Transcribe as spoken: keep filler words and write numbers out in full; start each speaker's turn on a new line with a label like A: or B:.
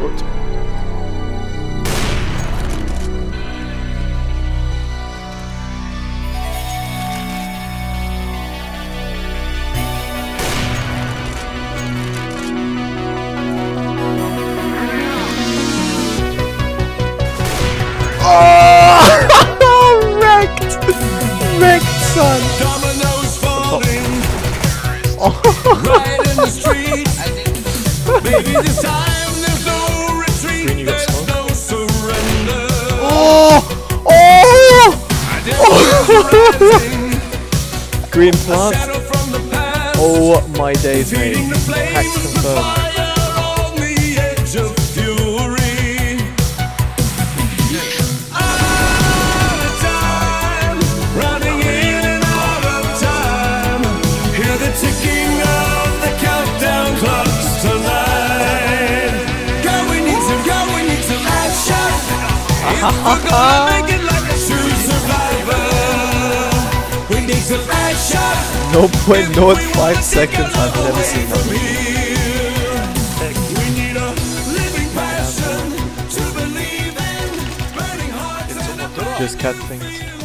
A: short.
B: Oh! Wrecked! Wrecked, son!
C: Dominoes falling
B: Oh.
C: right in the street. Maybe this time there's no retreat.
A: Green, you got
C: There's
A: smoke?
C: no surrender.
B: Oh! Oh!
C: I didn't rising.
B: Green
C: A
B: plant.
C: shadow from the past.
B: Oh my days, mate.
C: Feeding the flames
B: Hacks
C: of the
B: confirmed.
C: fire on the edge of fury. Out of time, running in and out of time. Hear the ticking of the countdown clocks tonight. Girl, we need some, girl, we need some action. If we're gonna make it like a true survivor, we need some action.
B: zero point zero five seconds, I've never seen that.
C: We need a living passion to believe in, burning hearts in a
B: Just cat things.